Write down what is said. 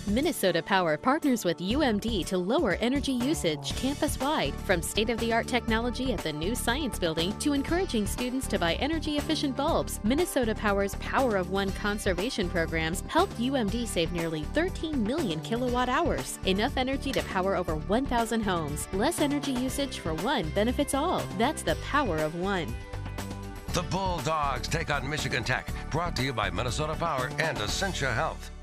Minnesota Power partners with UMD to lower energy usage campus-wide, from state-of-the-art technology at the new Science Building to encouraging students to buy energy-efficient bulbs. Minnesota Power's Power of One conservation programs helped UMD save nearly 13 million kilowatt hours, enough energy to power over 1,000 homes. Less energy usage for one benefits all. That's the power of one. The Bulldogs take on Michigan Tech, brought to you by Minnesota Power and Essentia Health.